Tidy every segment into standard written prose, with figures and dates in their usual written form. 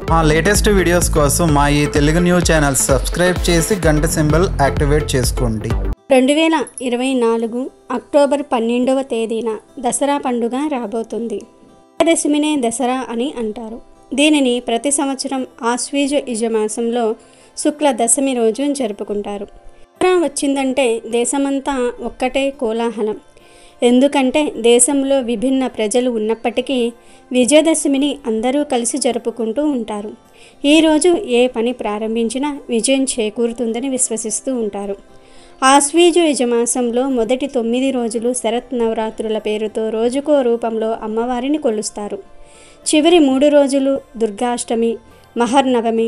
మా latest videos కోసం మా ఈ తెలుగు న్యూస్ ఛానల్ సబ్స్క్రైబ్ చేసి గంట సింబల్ యాక్టివేట్ చేసుకోండి. 2024 అక్టోబర్ 12వ తేదీన దసరా పండుగ రాబోతుంది. దశమినే దసరా అని అంటారు. దీనిని ప్రతి సంవత్సరం ఆశ్వీజ మాసంలో శుక్ల దశమి రోజు జరుపుకుంటారు. దసరా వచ్చిందంటే దేశమంతా ఒక్కటే కోలాహలం. ఎందుకంటే దేశంలో విభిన్న ప్రజలు ఉన్నప్పటికీ విజయదశమిని అందరూ కలిసి జరుపుకుంటూ ఉంటారు. ఈరోజు ఏ పని ప్రారంభించినా విజయం చేకూరుతుందని విశ్వసిస్తూ ఉంటారు. ఆశ్వీజ మాసంలో మొదటి 9 రోజులు శరత్ నవరాత్రుల పేరుతో రోజుకో రూపంలో అమ్మవారిని కొలుస్తారు. చివరి 3 రోజులు దుర్గాష్టమి, మహర్నవమి,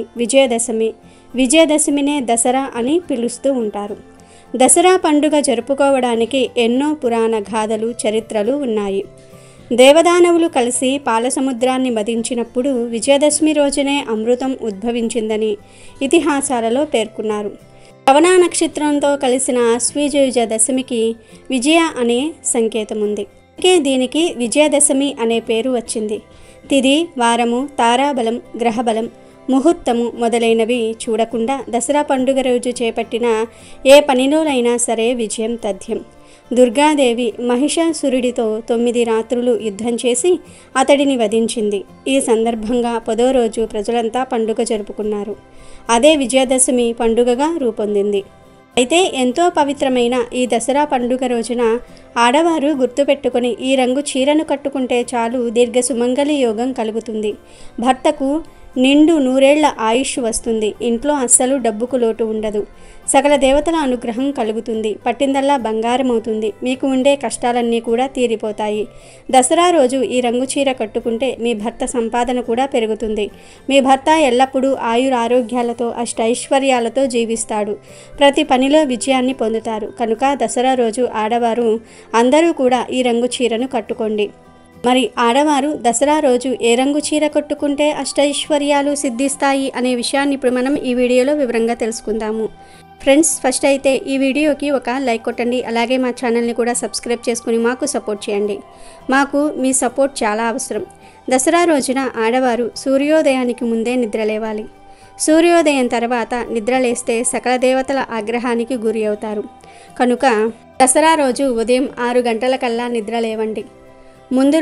విజయదశమినే దసరా అని పిలుస్తూ ఉంటారు. దసరా పండుగ జరుపుకోవడానికి ఎన్నో పురాణ గాథలు, చరిత్రలు ఉన్నాయి. దేవదానవులు కలిసి పాలసముద్రాన్ని మదించినప్పుడు విజయదశమి రోజునే అమృతం ఉద్భవించిందని ఇతిహాసాలలో పేర్కొన్నారు. శ్రవణ నక్షత్రంతో కలిసిన ఆశ్వీజ దశమికి విజయ అనే సంకేతం ఉంది. అందుకే దీనికి విజయదశమి అనే పేరు వచ్చింది. తిథి, వారము, తారాబలం, గ్రహబలం, ముహూర్తము మొదలైనవి చూడకుండా దసరా పండుగ రోజు చేపట్టిన ఏ పనిలోనైనా సరే విజయం తథ్యం. దుర్గాదేవి మహిషాసురుడితో 9 రాత్రులు యుద్ధం చేసి అతడిని వధించింది. ఈ సందర్భంగా 10వ రోజు ప్రజలంతా పండుగ జరుపుకున్నారు. అదే విజయదశమి పండుగగా రూపొందింది. అయితే ఎంతో పవిత్రమైన ఈ దసరా పండుగ రోజున ఆడవారు గుర్తుపెట్టుకొని ఈ రంగు చీరను కట్టుకుంటే చాలు దీర్ఘ సుమంగళి యోగం కలుగుతుంది. భర్తకు నిండు 100 ఆయుష్ వస్తుంది. ఇంట్లో అస్సలు డబ్బుకు లోటు ఉండదు. సకల దేవతల అనుగ్రహం కలుగుతుంది. పట్టిందల్లా బంగారం అవుతుంది. మీకు ఉండే కష్టాలన్నీ కూడా తీరిపోతాయి. దసరా రోజు ఈ రంగు చీర కట్టుకుంటే మీ భర్త సంపాదన కూడా పెరుగుతుంది. మీ భర్త ఎల్లప్పుడూ ఆయురారోగ్యాలతో అష్టైశ్వర్యాలతో జీవిస్తాడు. ప్రతి పనిలో విజయాన్ని పొందుతారు. కనుక దసరా రోజు ఆడవారు అందరూ కూడా ఈ రంగు చీరను కట్టుకోండి. మరి ఆడవారు దసరా రోజు ఏ రంగు చీర కట్టుకుంటే అష్టైశ్వర్యాలు సిద్ధిస్తాయి అనే విషయాన్ని ఇప్పుడు మనం ఈ వీడియోలో వివరంగా తెలుసుకుందాము. ఫ్రెండ్స్, ఫస్ట్ అయితే ఈ వీడియోకి ఒక లైక్ కొట్టండి. అలాగే మా ఛానల్ని కూడా సబ్స్క్రైబ్ చేసుకుని మాకు సపోర్ట్ చేయండి. మాకు మీ సపోర్ట్ చాలా అవసరం. దసరా రోజున ఆడవారు సూర్యోదయానికి ముందే నిద్రలేవాలి. సూర్యోదయం తర్వాత నిద్రలేస్తే సకల దేవతల ఆగ్రహానికి గురి అవుతారు. కనుక దసరా రోజు ఉదయం 6 గంటలకల్లా నిద్రలేవండి. ముందు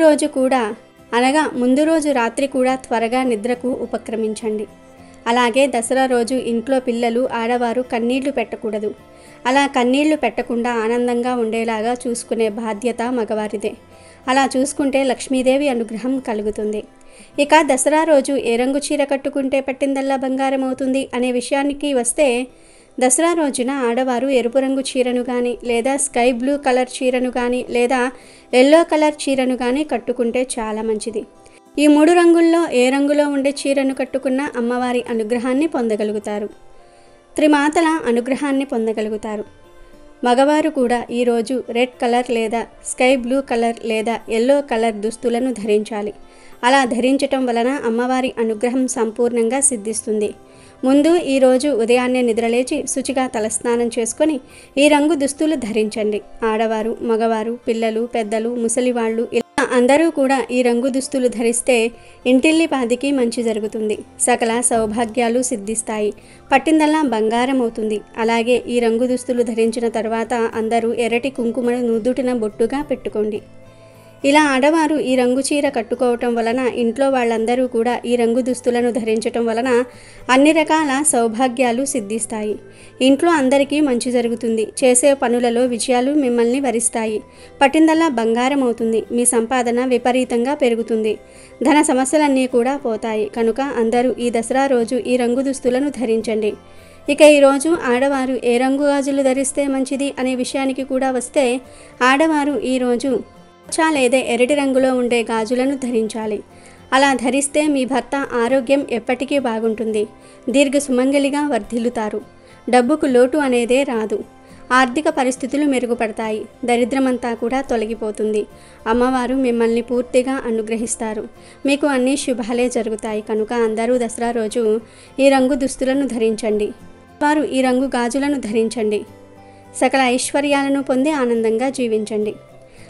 రోజు రాత్రి కూడా త్వరగా నిద్రకు ఉపక్రమించండి. అలాగే దసరా రోజు ఇంట్లో పిల్లలు, ఆడవారు కన్నీళ్లు పెట్టకూడదు. అలా కన్నీళ్లు పెట్టకుండా ఆనందంగా ఉండేలాగా చూసుకునే బాధ్యత మగవారిదే. అలా చూసుకుంటే లక్ష్మీదేవి అనుగ్రహం కలుగుతుంది. ఇక దసరా రోజు ఏ రంగు చీర కట్టుకుంటే పట్టిందల్లా బంగారం అవుతుంది అనే విషయానికి వస్తే, దసరా రోజున ఆడవారు ఎరుపు రంగు చీరను కానీ, లేదా స్కై బ్లూ కలర్ చీరను కానీ, లేదా ఎల్లో కలర్ చీరను కానీ కట్టుకుంటే చాలా మంచిది. ఈ 3 రంగుల్లో ఏ రంగులో ఉండే చీరను కట్టుకున్న అమ్మవారి అనుగ్రహాన్ని పొందగలుగుతారు. త్రిమాతల అనుగ్రహాన్ని పొందగలుగుతారు. మగవారు కూడా ఈరోజు రెడ్ కలర్ లేదా స్కై బ్లూ కలర్ లేదా ఎల్లో కలర్ దుస్తులను ధరించాలి. అలా ధరించటం వలన అమ్మవారి అనుగ్రహం సంపూర్ణంగా సిద్ధిస్తుంది. ముందు ఈరోజు ఉదయాన్నే నిద్రలేచి శుచిగా తలస్నానం చేసుకొని ఈ రంగు దుస్తులు ధరించండి. ఆడవారు, మగవారు, పిల్లలు, పెద్దలు, ముసలివాళ్ళు ఇలా అందరూ కూడా ఈ రంగు దుస్తులు ధరిస్తే ఇంటిల్లిపాదికి మంచి జరుగుతుంది. సకల సౌభాగ్యాలు సిద్ధిస్తాయి. పట్టిందల్లా బంగారం అవుతుంది. అలాగే ఈ రంగు దుస్తులు ధరించిన తర్వాత అందరూ ఎర్రటి కుంకుమను నుదుటిన బొట్టుగా పెట్టుకోండి. ఇలా ఆడవారు ఈ రంగు చీర కట్టుకోవటం వలన ఇంట్లో వాళ్ళందరూ కూడా ఈ రంగు దుస్తులను ధరించటం వలన అన్ని రకాల సౌభాగ్యాలు సిద్ధిస్తాయి. ఇంట్లో అందరికీ మంచి జరుగుతుంది. చేసే పనులలో విజయాలు మిమ్మల్ని వరిస్తాయి. పట్టిందల్లా బంగారం అవుతుంది. మీ సంపాదన విపరీతంగా పెరుగుతుంది. ధన సమస్యలన్నీ కూడా పోతాయి. కనుక అందరూ ఈ దసరా రోజు ఈ రంగు దుస్తులను ధరించండి. ఇక ఈరోజు ఆడవారు ఏ రంగు గాజులు ధరిస్తే మంచిది అనే విషయానికి కూడా వస్తే, ఆడవారు ఈరోజు లేదా ఎర్రటి రంగులో ఉండే గాజులను ధరించాలి. అలా ధరిస్తే మీ భర్త ఆరోగ్యం ఎప్పటికీ బాగుంటుంది. దీర్ఘ సుమంగళిగా వర్ధిల్లుతారు. డబ్బుకు లోటు అనేదే రాదు. ఆర్థిక పరిస్థితులు మెరుగుపడతాయి. దరిద్రమంతా కూడా తొలగిపోతుంది. అమ్మవారు మిమ్మల్ని పూర్తిగా అనుగ్రహిస్తారు. మీకు అన్ని శుభాలే జరుగుతాయి. కనుక అందరూ దసరా రోజు ఈ రంగు దుస్తులను ధరించండి. వారు ఈ రంగు గాజులను ధరించండి. సకల ఐశ్వర్యాలను పొంది ఆనందంగా జీవించండి.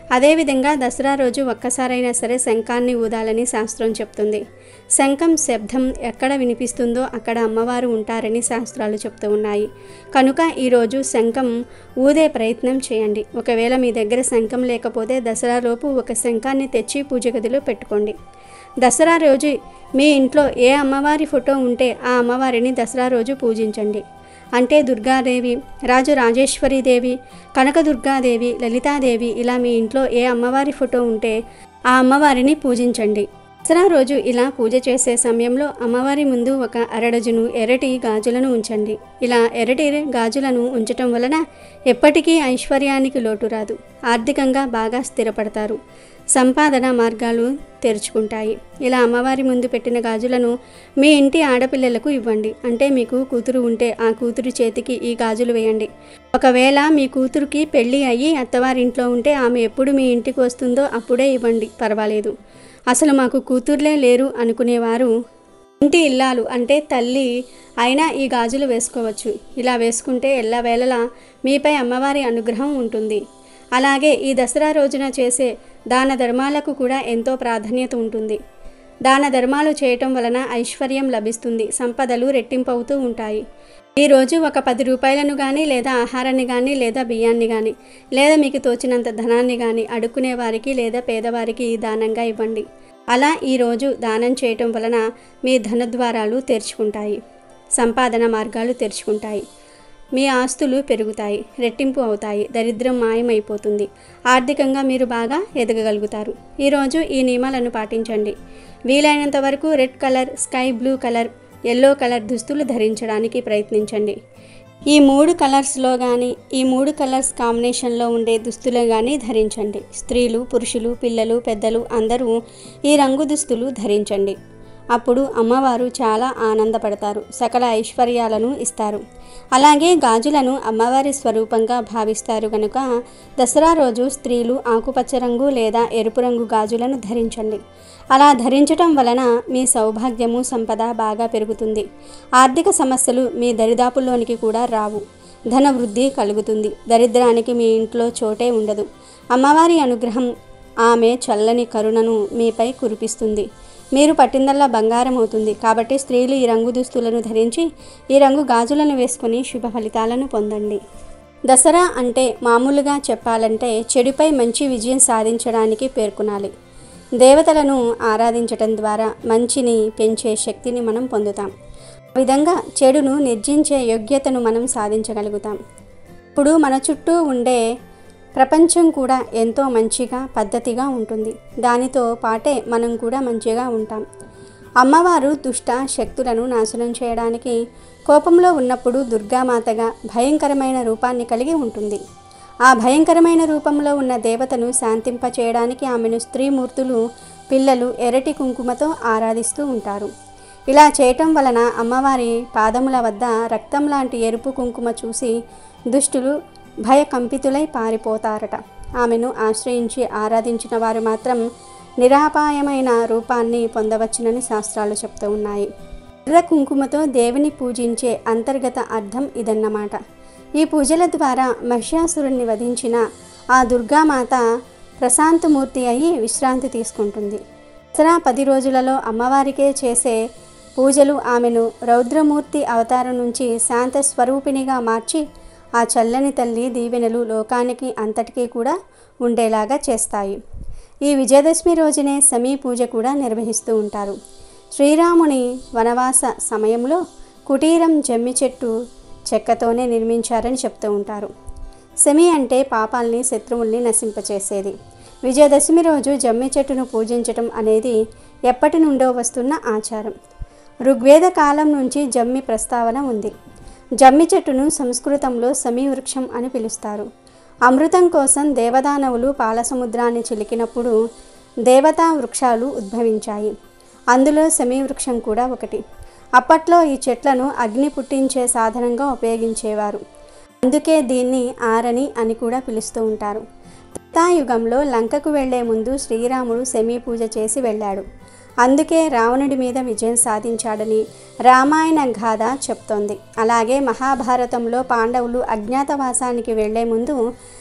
అదేవిధంగా దసరా రోజు ఒక్కసారైనా సరే శంఖాన్ని ఊదాలని శాస్త్రం చెప్తుంది. శంఖం శబ్దం ఎక్కడ వినిపిస్తుందో అక్కడ అమ్మవారు ఉంటారని శాస్త్రాలు చెప్తూ ఉన్నాయి. కనుక ఈరోజు శంఖం ఊదే ప్రయత్నం చేయండి. ఒకవేళ మీ దగ్గర శంఖం లేకపోతే దసరాలోపు ఒక శంఖాన్ని తెచ్చి పూజ గదిలో పెట్టుకోండి. దసరా రోజు మీ ఇంట్లో ఏ అమ్మవారి ఫోటో ఉంటే ఆ అమ్మవారిని దసరా రోజు పూజించండి. అంటే దుర్గాదేవి, రాజరాజేశ్వరీదేవి, కనకదుర్గాదేవి, లలితాదేవి ఇలా మీ ఇంట్లో ఏ అమ్మవారి ఫోటో ఉంటే ఆ అమ్మవారిని పూజించండి. దసరా రోజు ఇలా పూజ చేసే సమయంలో అమ్మవారి ముందు ఒక అరడజను ఎర్రటి గాజులను ఉంచండి. ఇలా ఎర్రటి గాజులను ఉంచటం వలన ఎప్పటికీ ఐశ్వర్యానికి లోటు రాదు. ఆర్థికంగా బాగా స్థిరపడతారు. సంపాదన మార్గాలు తెరుచుకుంటాయి. ఇలా అమ్మవారి ముందు పెట్టిన గాజులను మీ ఇంటి ఆడపిల్లలకు ఇవ్వండి. అంటే మీకు కూతురు ఉంటే ఆ కూతురు చేతికి ఈ గాజులు వేయండి. ఒకవేళ మీ కూతురికి పెళ్ళి అయ్యి అత్తవారింట్లో ఉంటే ఆమె ఎప్పుడు మీ ఇంటికి వస్తుందో అప్పుడే ఇవ్వండి, పర్వాలేదు. అసలు మాకు కూతుర్లే లేరు అనుకునేవారు ఇంటి ఇల్లాలు అంటే తల్లి అయినా ఈ గాజులు వేసుకోవచ్చు. ఇలా వేసుకుంటే ఎల్లవేళలా మీపై అమ్మవారి అనుగ్రహం ఉంటుంది. అలాగే ఈ దసరా రోజున చేసే దాన ధర్మాలకు కూడా ఎంతో ప్రాధాన్యత ఉంటుంది. దాన ధర్మాలు చేయటం వలన ఐశ్వర్యం లభిస్తుంది, సంపదలు రెట్టింపవుతూ ఉంటాయి. ఈరోజు ఒక 10 రూపాయలను కానీ లేదా ఆహారాన్ని కానీ లేదా బియ్యాన్ని కానీ లేదా మీకు తోచినంత ధనాన్ని కానీ అడుక్కునే వారికి లేదా పేదవారికి దానంగా ఇవ్వండి. అలా ఈరోజు దానం చేయటం వలన మీ ధనద్వారాలు తెరుచుకుంటాయి, సంపాదన మార్గాలు తెరుచుకుంటాయి, మీ ఆస్తులు పెరుగుతాయి, రెట్టింపు అవుతాయి, దరిద్రం మాయమైపోతుంది, ఆర్థికంగా మీరు బాగా ఎదగగలుగుతారు. ఈరోజు ఈ నియమాలను పాటించండి. వీలైనంత వరకు red colour, sky blue colour, yellow colour దుస్తులు ధరించడానికి ప్రయత్నించండి. ఈ 3 కలర్స్లో కానీ ఈ 3 కలర్స్ కాంబినేషన్లో ఉండే దుస్తులు కానీ ధరించండి. స్త్రీలు, పురుషులు, పిల్లలు, పెద్దలు అందరూ ఈ రంగు దుస్తులు ధరించండి. అప్పుడు అమ్మవారు చాలా ఆనందపడతారు, సకల ఐశ్వర్యాలను ఇస్తారు. అలాగే గాజులను అమ్మవారి స్వరూపంగా భావిస్తారు కనుక దసరా రోజు స్త్రీలు ఆకుపచ్చ రంగు లేదా ఎరుపు రంగు గాజులను ధరించండి. అలా ధరించటం వలన మీ సౌభాగ్యము, సంపద బాగా పెరుగుతుంది. ఆర్థిక సమస్యలు మీ దరిదాపుల్లోనికి కూడా రావు. ధన వృద్ధి కలుగుతుంది. దరిద్రానికి మీ ఇంట్లో చోటే ఉండదు. అమ్మవారి అనుగ్రహం, ఆమె చల్లని కరుణను మీపై కురిపిస్తుంది. మీరు పట్టిందల్లా బంగారం అవుతుంది. కాబట్టి స్త్రీలు ఈ రంగు దుస్తులను ధరించి ఈ రంగు గాజులను వేసుకొని శుభ ఫలితాలను పొందండి. దసరా అంటే మామూలుగా చెప్పాలంటే చెడుపై మంచి విజయం సాధించడానికి పేర్కొనాలి. దేవతలను ఆరాధించటం ద్వారా మంచిని పెంచే శక్తిని మనం పొందుతాం. ఆ విధంగా చెడును నిర్జించే యోగ్యతను మనం సాధించగలుగుతాం. ఇప్పుడు మన చుట్టూ ఉండే ప్రపంచం కూడా ఎంతో మంచిగా పద్ధతిగా ఉంటుంది. దానితో పాటే మనం కూడా మంచిగా ఉంటాం. అమ్మవారు దుష్ట శక్తులను నాశనం చేయడానికి కోపంలో ఉన్నప్పుడు దుర్గామాతగా భయంకరమైన రూపాన్ని కలిగి ఉంటుంది. ఆ భయంకరమైన రూపంలో ఉన్న దేవతను శాంతింపచేయడానికి ఆమెను స్త్రీమూర్తులు, పిల్లలు ఎర్రటి కుంకుమతో ఆరాధిస్తూ ఉంటారు. ఇలా చేయటం వలన అమ్మవారి పాదముల వద్ద రక్తం లాంటి ఎరుపు కుంకుమ చూసి దుష్టులు భయకంపితులై పారిపోతారట. ఆమెను ఆశ్రయించి ఆరాధించిన వారు మాత్రం నిరాపాయమైన రూపాన్ని పొందవచ్చునని శాస్త్రాలు చెప్తూ ఉన్నాయి. ఎర్ర కుంకుమతో దేవిని పూజించే అంతర్గత అర్థం ఇదన్నమాట. ఈ పూజల ద్వారా మహిషాసురుణ్ణి వధించిన ఆ దుర్గామాత ప్రశాంతమూర్తి అయి విశ్రాంతి తీసుకుంటుంది. దసరా 10 రోజులలో అమ్మవారికే చేసే పూజలు ఆమెను రౌద్రమూర్తి అవతారం నుంచి శాంత స్వరూపిణిగా మార్చి ఆ చల్లని తల్లి దీవెనలు లోకానికి అంతటికీ కూడా ఉండేలాగా చేస్తాయి. ఈ విజయదశమి రోజునే సమీ పూజ కూడా నిర్వహిస్తూ ఉంటారు. శ్రీరాముని వనవాస సమయంలో కుటీరం జమ్మి చెట్టు చెక్కతోనే నిర్మించారని చెప్తూ ఉంటారు. శమి అంటే పాపాల్ని, శత్రువుల్ని నశింపచేసేది. విజయదశమి రోజు జమ్మి చెట్టును పూజించటం అనేది ఎప్పటి నుండో వస్తున్న ఆచారం. ఋగ్వేద కాలం నుంచి జమ్మి ప్రస్తావన ఉంది. జమ్మి చెట్టును సంస్కృతంలో సమీ వృక్షం అని పిలుస్తారు. అమృతం కోసం దేవదానవులు పాలసముద్రాన్ని చిలికినప్పుడు దేవతా వృక్షాలు ఉద్భవించాయి. అందులో సమీ వృక్షం కూడా ఒకటి. అప్పట్లో ఈ చెట్లను అగ్ని పుట్టించే సాధనంగా ఉపయోగించేవారు. అందుకే దీన్ని ఆరని అని కూడా పిలుస్తూ ఉంటారు. త్రేతాయుగంలో లంకకు వెళ్లే ముందు శ్రీరాముడు సమీ పూజ చేసి వెళ్ళాడు. అందుకే రావణుడి మీద విజయం సాధించాడని రామాయణ గాథ చెప్తోంది. అలాగే మహాభారతంలో పాండవులు అజ్ఞాతవాసానికి వెళ్లే ముందు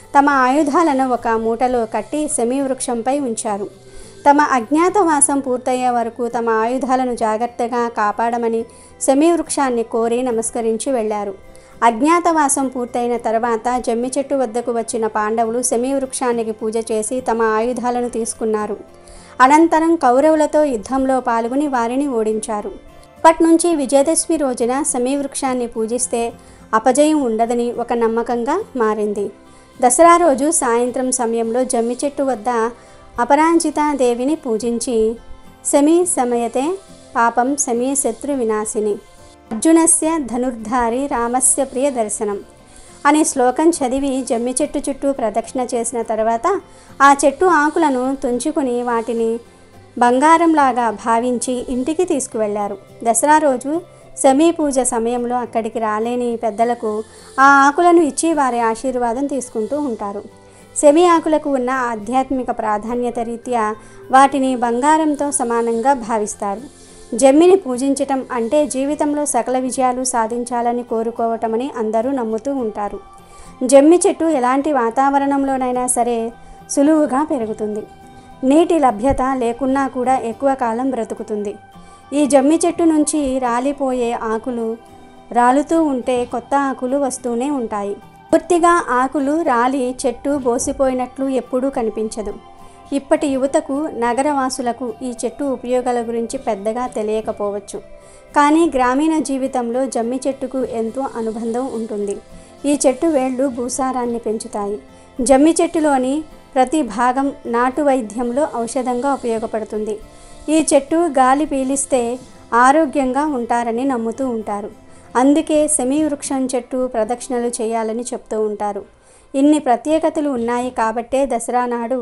తమ ఆయుధాలను ఒక మూటలో కట్టి శమీ వృక్షంపై ఉంచారు. తమ అజ్ఞాతవాసం పూర్తయ్యే వరకు తమ ఆయుధాలను జాగ్రత్తగా కాపాడమని శమీ వృక్షాన్ని కోరి నమస్కరించి వెళ్ళారు. అజ్ఞాతవాసం పూర్తయిన తర్వాత జమ్మి చెట్టు వద్దకు వచ్చిన పాండవులు శమీ వృక్షానికి పూజ చేసి తమ ఆయుధాలను తీసుకున్నారు. అనంతరం కౌరవులతో యుద్ధంలో పాల్గొని వారిని ఓడించారు. అప్పటి నుంచి విజయదశమి రోజున శమీ వృక్షాన్ని పూజిస్తే అపజయం ఉండదని ఒక నమ్మకంగా మారింది. దసరా రోజు సాయంత్రం సమయంలో జమ్మి చెట్టు వద్ద అపరాజితా దేవిని పూజించి శమీ సమయతే పాపం శమీ శత్రు వినాశిని అర్జునస్య ధనుర్ధారి రామస్య ప్రియ దర్శనం అనే శ్లోకం చదివి జమ్మి చెట్టు చుట్టూ ప్రదక్షిణ చేసిన తర్వాత ఆ చెట్టు ఆకులను తుంచుకుని వాటిని బంగారంలాగా భావించి ఇంటికి తీసుకువెళ్లారు. దసరా రోజు శమీ పూజ సమయంలో అక్కడికి రాలేని పెద్దలకు ఆ ఆకులను ఇచ్చి వారి ఆశీర్వాదం తీసుకుంటూ ఉంటారు. శమీ ఆకులకు ఉన్న ఆధ్యాత్మిక ప్రాధాన్యత రీత్యా వాటిని బంగారంతో సమానంగా భావిస్తారు. జమ్మిని పూజించటం అంటే జీవితంలో సకల విజయాలు సాధించాలని కోరుకోవటమని అందరూ నమ్ముతూ ఉంటారు. జమ్మి చెట్టు ఎలాంటి వాతావరణంలోనైనా సరే సులువుగా పెరుగుతుంది. నీటి లభ్యత లేకున్నా కూడా ఎక్కువ కాలం బ్రతుకుతుంది. ఈ జమ్మి చెట్టు నుంచి రాలిపోయే ఆకులు రాలుతూ ఉంటే కొత్త ఆకులు వస్తూనే ఉంటాయి. పూర్తిగా ఆకులు రాలి చెట్టు బోసిపోయినట్లు ఎప్పుడూ కనిపించదు. ఇప్పటి యువతకు నగరవాసులకు ఈ చెట్టు ఉపయోగాల గురించి పెద్దగా తెలియకపోవచ్చు. కానీ గ్రామీణ జీవితంలో జమ్మి చెట్టుకు ఎంతో అనుబంధం ఉంటుంది. ఈ చెట్టు వేళ్ళు భూసారాన్ని పెంచుతాయి. జమ్మి చెట్టులోని ప్రతి భాగం నాటు వైద్యంలో ఔషధంగా ఉపయోగపడుతుంది. ఈ చెట్టు గాలి పీలిస్తే ఆరోగ్యంగా ఉంటారని నమ్ముతూ ఉంటారు. అందుకే శమీ వృక్షం చెట్టు ప్రదక్షిణలు చేయాలని చెప్తూ ఉంటారు. ఇన్ని ప్రత్యేకతలు ఉన్నాయి కాబట్టే దసరా నాడు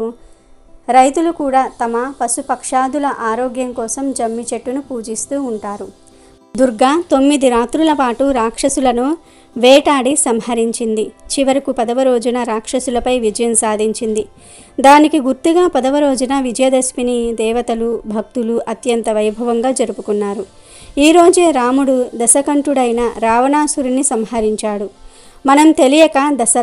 రైతులు కూడా తమ పశుపక్షాదుల ఆరోగ్యం కోసం జమ్మి చెట్టును పూజిస్తూ ఉంటారు. దుర్గా 9 రాత్రుల పాటు రాక్షసులను వేటాడి సంహరించింది. చివరకు 10వ రోజున రాక్షసులపై విజయం సాధించింది. దానికి గుర్తుగా 10వ రోజున విజయదశమిని దేవతలు భక్తులు అత్యంత వైభవంగా జరుపుకున్నారు. ఈ రోజే రాముడు దశకంఠుడైన రావణాసురుని సంహరించాడు. మనం తెలియక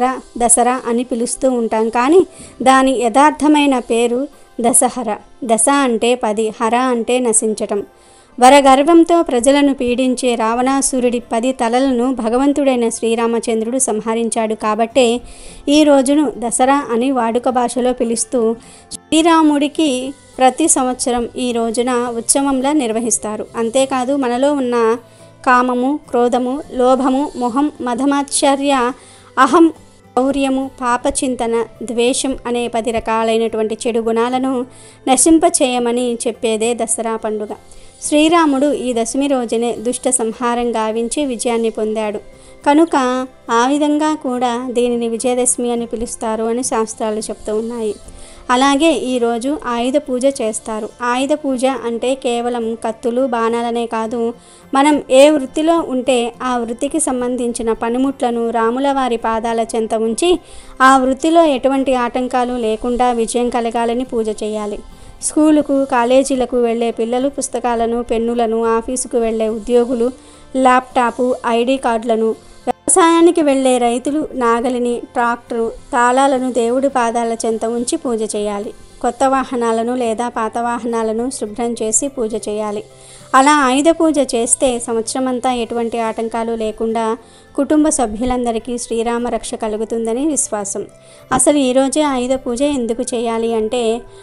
దసరా అని పిలుస్తూ ఉంటాం. కానీ దాని యథార్థమైన పేరు దశహర. దశ అంటే 10, హర అంటే నశించటం. వరగర్వంతో ప్రజలను పీడించే రావణాసురుడి 10 తలలను భగవంతుడైన శ్రీరామచంద్రుడు సంహరించాడు కాబట్టే ఈ రోజును దసరా అని వాడుక భాషలో పిలుస్తూ శ్రీరాముడికి ప్రతి సంవత్సరం ఈ రోజున ఉత్సవంలా నిర్వహిస్తారు. అంతేకాదు మనలో ఉన్న కామము, క్రోధము, లోభము, మొహం, మదమాత్సర్య, అహం, శౌర్యము, పాపచింతన, ద్వేషం అనే 10 రకాలైనటువంటి చెడు గుణాలను నశింపచేయమని చెప్పేదే దసరా పండుగ. శ్రీరాముడు ఈ దశమి రోజునే దుష్ట సంహారం గావించి విజయాన్ని పొందాడు కనుక ఆ విధంగా కూడా దీనిని విజయదశమి అని పిలుస్తారు అని శాస్త్రాలు చెప్తూ ఉన్నాయి. అలాగే ఈరోజు ఆయుధ పూజ చేస్తారు. ఆయుధ పూజ అంటే కేవలం కత్తులు, బాణాలనే కాదు, మనం ఏ వృత్తిలో ఉంటే ఆ వృత్తికి సంబంధించిన పనిముట్లను రాముల వారి పాదాల చెంత ఉంచి ఆ వృత్తిలో ఎటువంటి ఆటంకాలు లేకుండా విజయం కలగాలని పూజ చేయాలి. స్కూలుకు, కాలేజీలకు వెళ్ళే పిల్లలు పుస్తకాలను, పెన్నులను, ఆఫీసుకు వెళ్ళే ఉద్యోగులు ల్యాప్టాపు, ఐడి కార్డులను, వ్యవసాయానికి వెళ్ళే రైతులు నాగలిని, ట్రాక్టరు, తాళాలను దేవుడి పాదాల చెంత ఉంచి పూజ చేయాలి. కొత్త వాహనాలను లేదా పాత వాహనాలను శుభ్రం చేసి పూజ చేయాలి. అలా ఆయుధ పూజ చేస్తే సంవత్సరమంతా ఎటువంటి ఆటంకాలు లేకుండా కుటుంబ సభ్యులందరికీ శ్రీరామ రక్ష కలుగుతుందని విశ్వాసం. అసలు ఈరోజే ఆయుధ పూజ ఎందుకు చేయాలి అంటే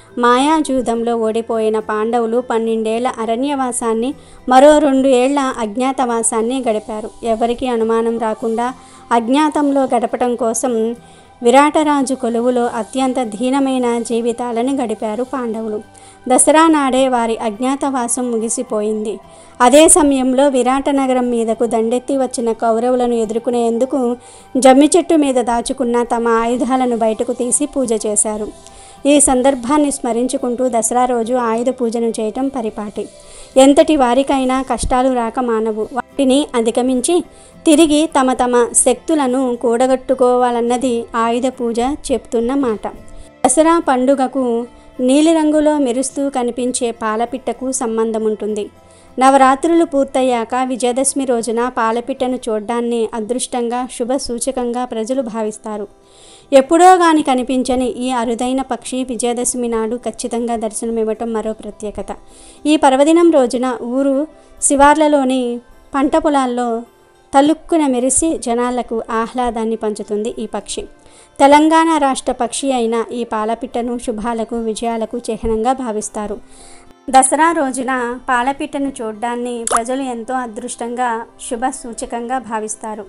మాయాజూదంలో ఓడిపోయిన పాండవులు 12 ఏళ్ల అరణ్యవాసాన్ని మరో 2 ఏళ్ల అజ్ఞాతవాసాన్ని గడిపారు. ఎవరికీ అనుమానం రాకుండా అజ్ఞాతంలో గడపటం కోసం విరాటరాజు కొలువులో అత్యంత దీనమైన జీవితాలను గడిపారు పాండవులు. దసరా నాడే వారి అజ్ఞాతవాసం ముగిసిపోయింది. అదే సమయంలో విరాట నగరం మీదకు దండెత్తి వచ్చిన కౌరవులను ఎదుర్కొనేందుకు జమ్మి చెట్టు మీద దాచుకున్న తమ ఆయుధాలను బయటకు తీసి పూజ చేశారు. ఈ సందర్భాన్ని స్మరించుకుంటూ దసరా రోజు ఆయుధ పూజను చేయటం పరిపాటి. ఎంతటి వారికైనా కష్టాలు రాక మానవు. వాటిని అధిగమించి తిరిగి తమ శక్తులను కూడగట్టుకోవాలన్నది ఆయుధ పూజ చెప్తున్న మాట. దసరా పండుగకు నీలిరంగులో మెరుస్తూ కనిపించే పాలపిట్టకు సంబంధం ఉంటుంది. నవరాత్రులు పూర్తయ్యాక విజయదశమి రోజున పాలపిట్టను చూడ్డాన్ని అదృష్టంగా, శుభ సూచకంగా ప్రజలు భావిస్తారు. ఎప్పుడో గాని కనిపించని ఈ అరుదైన పక్షి విజయదశమి నాడు ఖచ్చితంగా దర్శనమివ్వటం మరో ప్రత్యేకత. ఈ పర్వదినం రోజున ఊరు శివార్లలోని పంట పొలాల్లో తలుక్కున మెరిసి జనాలకు ఆహ్లాదాన్ని పంచుతుంది ఈ పక్షి. తెలంగాణ రాష్ట్ర పక్షి అయిన ఈ పాలపిట్టను శుభాలకు విజయాలకు చిహ్నంగా భావిస్తారు. దసరా రోజున పాలపిట్టను చూడ్డాన్ని ప్రజలు ఎంతో అదృష్టంగా శుభ సూచకంగా భావిస్తారు.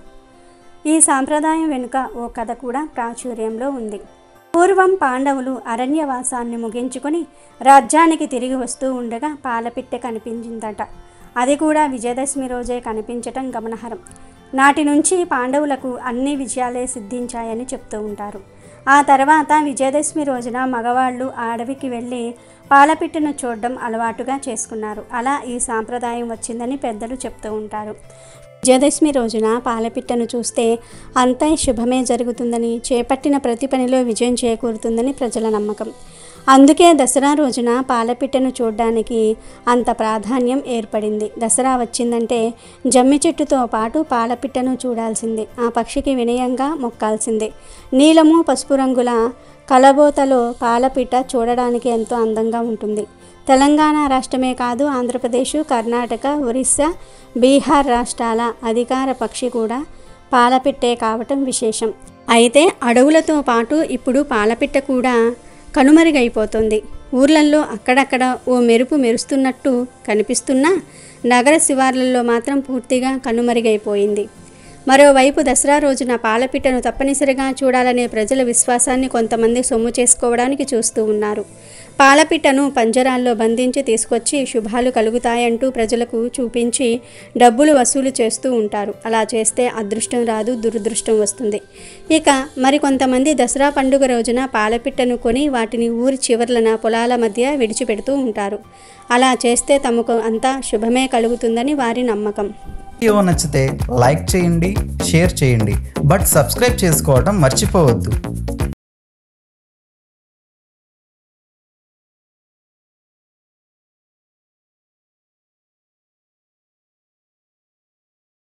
ఈ సాంప్రదాయం వెనుక ఓ కథ కూడా ప్రాచుర్యంలో ఉంది. పూర్వం పాండవులు అరణ్యవాసాన్ని ముగించుకొని రాజ్యానికి తిరిగి వస్తూ ఉండగా పాలపిట్టె కనిపించిందట. అది కూడా విజయదశమి రోజే కనిపించటం గమనార్హం. నాటి నుంచి పాండవులకు అన్ని విజయాలే సిద్ధించాయని చెప్తూ ఉంటారు. ఆ తర్వాత విజయదశమి రోజున మగవాళ్ళు అడవికి వెళ్ళి పాలపిట్టను చూడడం అలవాటుగా చేసుకున్నారు. అలా ఈ సాంప్రదాయం వచ్చిందని పెద్దలు చెప్తూ ఉంటారు. విజయదశమి రోజున పాలపిట్టను చూస్తే అంతా శుభమే జరుగుతుందని, చేపట్టిన ప్రతి పనిలో విజయం చేకూరుతుందని ప్రజల నమ్మకం. అందుకే దసరా రోజున పాలపిట్టను చూడడానికి అంత ప్రాధాన్యం ఏర్పడింది. దసరా వచ్చిందంటే జమ్మి చెట్టుతో పాటు పాలపిట్టను చూడాల్సిందే, ఆ పక్షికి వినయంగా మొక్కాల్సిందే. నీలము పసుపు రంగుల కలబోతలో పాలపిట్ట చూడడానికి ఎంతో అందంగా ఉంటుంది. తెలంగాణ రాష్ట్రమే కాదు, ఆంధ్రప్రదేశ్, కర్ణాటక, ఒరిస్సా, బీహార్ రాష్ట్రాల అధికార పక్షి కూడా పాలపిట్టే కావటం విశేషం. అయితే అడవులతో పాటు ఇప్పుడు పాలపిట్ట కూడా కనుమరుగైపోతుంది. ఊర్లల్లో అక్కడక్కడ ఓ మెరుపు మెరుస్తున్నట్టు కనిపిస్తున్నా నగర శివార్లలో మాత్రం పూర్తిగా కనుమరుగైపోయింది. మరోవైపు దసరా రోజున పాలపిట్టను తప్పనిసరిగా చూడాలనే ప్రజల విశ్వాసాన్ని కొంతమంది సొమ్ము చేసుకోవడానికి చూస్తూ ఉన్నారు. పాలపిట్టను పంజరాల్లో బంధించి తీసుకొచ్చి శుభాలు కలుగుతాయంటూ ప్రజలకు చూపించి డబ్బులు వసూలు చేస్తూ ఉంటారు. అలా చేస్తే అదృష్టం రాదు, దురదృష్టం వస్తుంది. ఇక మరికొంతమంది దసరా పండుగ రోజున పాలపిట్టను కొని వాటిని ఊరి చివర్లన పొలాల మధ్య విడిచిపెడుతూ ఉంటారు. అలా చేస్తే తమకు అంతా శుభమే కలుగుతుందని వారి నమ్మకం. వీడియో నచ్చితే లైక్ చేయండి, షేర్ చేయండి, బట్ సబ్స్క్రైబ్ చేసుకోవడం మర్చిపోవద్దు.